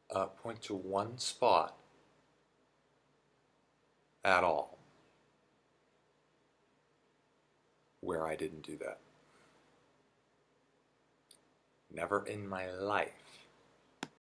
point to one spot at all where I didn't do that. Never in my life